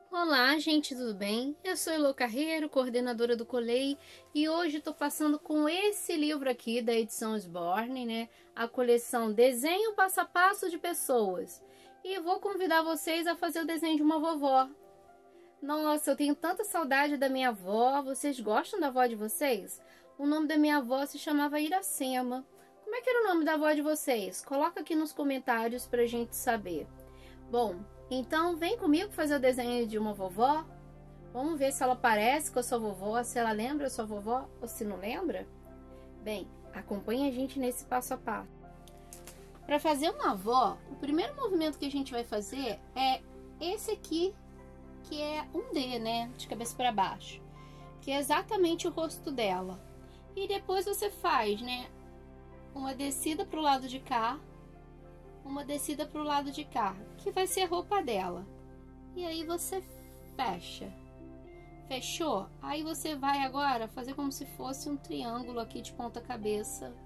Olá, gente, tudo bem? Eu sou Elô Carreiro, coordenadora do Colei, e hoje estou passando com esse livro aqui da edição Sborne, né? A coleção Desenho Passo a Passo de Pessoas. E vou convidar vocês a fazer o desenho de uma vovó. Nossa, eu tenho tanta saudade da minha avó. Vocês gostam da avó de vocês? O nome da minha avó se chamava Iracema. Como é que era o nome da avó de vocês? Coloca aqui nos comentários pra gente saber. Bom, então vem comigo fazer o desenho de uma vovó. Vamos ver se ela parece com a sua vovó, se ela lembra a sua vovó ou se não lembra. Bem, acompanhe a gente nesse passo a passo. Para fazer uma avó, o primeiro movimento que a gente vai fazer é esse aqui, que é um D, né? De cabeça para baixo. Que é exatamente o rosto dela. E depois você faz, né? Uma descida para o lado de cá. Uma descida para o lado de cá, que vai ser a roupa dela. E aí você fecha. Fechou? Aí você vai agora fazer como se fosse um triângulo aqui de ponta cabeça.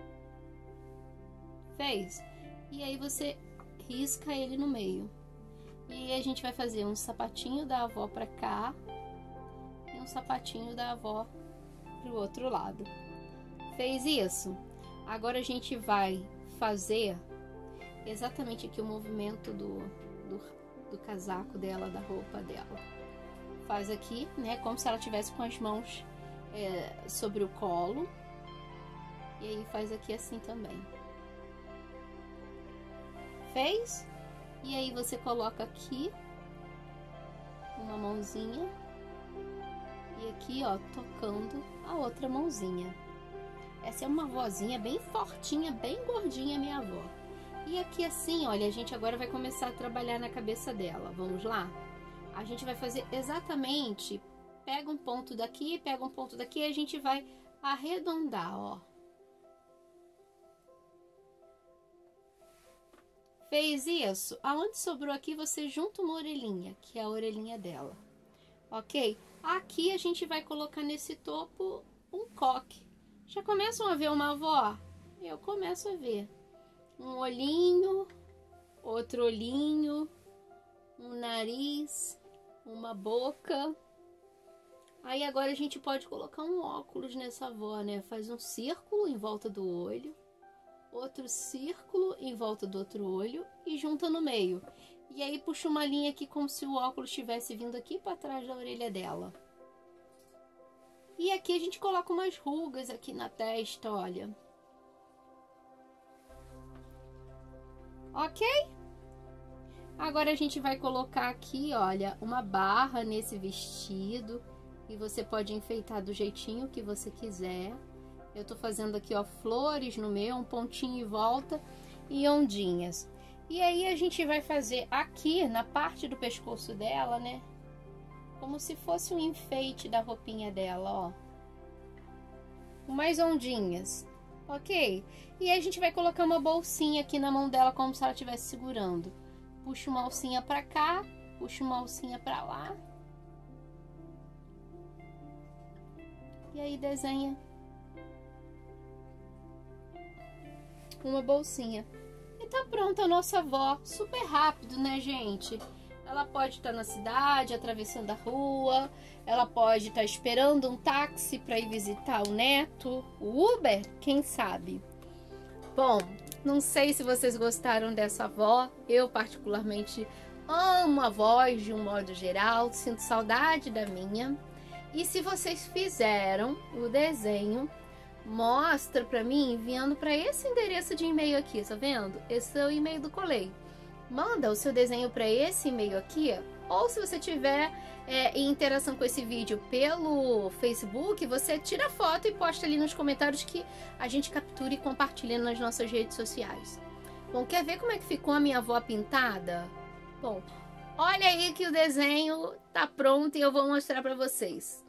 Fez? E aí você risca ele no meio. E aí a gente vai fazer um sapatinho da avó para cá e um sapatinho da avó para o outro lado. Fez isso? Agora a gente vai fazer exatamente aqui o movimento do casaco dela, da roupa dela. Faz aqui, né, como se ela tivesse com as mãos sobre o colo. E aí faz aqui assim também. Fez? E aí você coloca aqui uma mãozinha e aqui, ó, tocando a outra mãozinha. Essa é uma vozinha bem fortinha, bem gordinha, minha avó. E aqui assim, olha, a gente agora vai começar a trabalhar na cabeça dela. Vamos lá? A gente vai fazer exatamente, pega um ponto daqui, pega um ponto daqui, e a gente vai arredondar, ó. Fez isso? Aonde sobrou aqui, você junta uma orelhinha, que é a orelhinha dela. Ok? Aqui a gente vai colocar nesse topo um coque. Já começam a ver uma avó? Eu começo a ver. Um olhinho, outro olhinho, um nariz, uma boca. Aí agora a gente pode colocar um óculos nessa avó, né? Faz um círculo em volta do olho, outro círculo em volta do outro olho e junta no meio. E aí puxa uma linha aqui como se o óculos estivesse vindo aqui para trás da orelha dela. E aqui a gente coloca umas rugas aqui na testa, olha. Ok? Agora a gente vai colocar aqui, olha, uma barra nesse vestido. E você pode enfeitar do jeitinho que você quiser. Eu tô fazendo aqui, ó, flores no meio, um pontinho em volta e ondinhas. E aí a gente vai fazer aqui, na parte do pescoço dela, né? Como se fosse um enfeite da roupinha dela, ó. Com mais ondinhas. Ok? E aí a gente vai colocar uma bolsinha aqui na mão dela, como se ela estivesse segurando. Puxa uma alcinha pra cá, puxa uma alcinha pra lá. E aí desenha uma bolsinha. E tá pronta a nossa avó. Super rápido, né, gente? Ela pode estar na cidade, atravessando a rua. Ela pode estar esperando um táxi para ir visitar o neto. O Uber, quem sabe? Bom, não sei se vocês gostaram dessa avó. Eu, particularmente, amo a voz de um modo geral. Sinto saudade da minha. E se vocês fizeram o desenho, mostra para mim enviando para esse endereço de e-mail aqui, tá vendo? Esse é o e-mail do Colei. Manda o seu desenho para esse e-mail aqui, ou se você tiver em interação com esse vídeo pelo Facebook, você tira a foto e posta ali nos comentários que a gente captura e compartilha nas nossas redes sociais. Bom, quer ver como é que ficou a minha avó pintada? Bom, olha aí que o desenho tá pronto e eu vou mostrar para vocês.